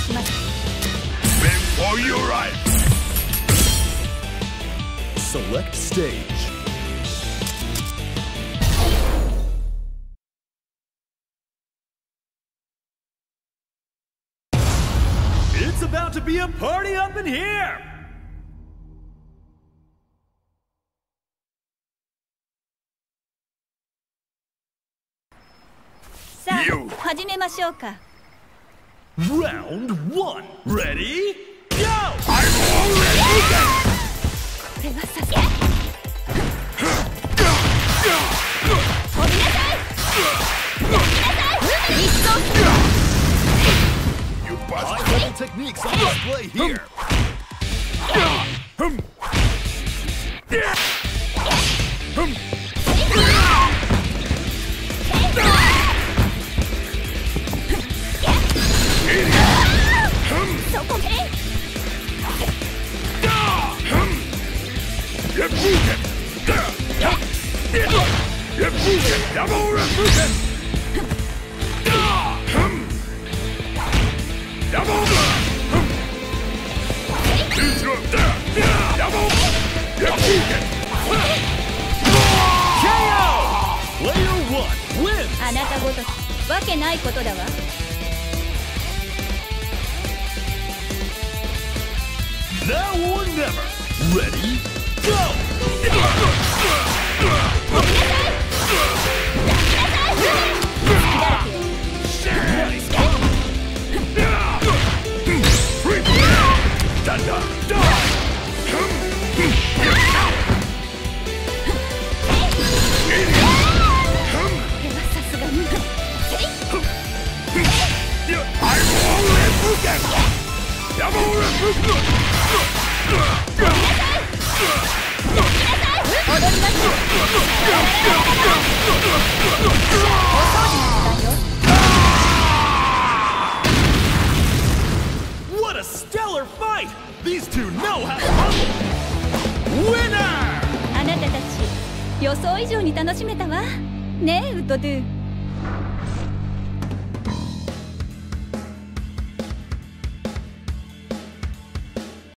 します。 Before you arrive. Select stage. It's about to be a party up in here. さあ、始めましょうか。 Round 1. Ready? Go! I'm already dead. これはさすが。飛びなさい。飛びなさい。一層する。 You bust several techniques on display here. Player 1 wins. あなたごときわけないことだわ。 Now or never. Ready? Go! What a stellar fight! These two know how to rumble! Winner! あなたたち予想以上に楽しめたわねえウッドドゥ。